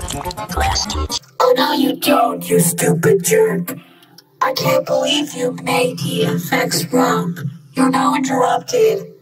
Class teach. Oh no you don't, you stupid jerk. I can't believe you made the effects wrong. You're now interrupted.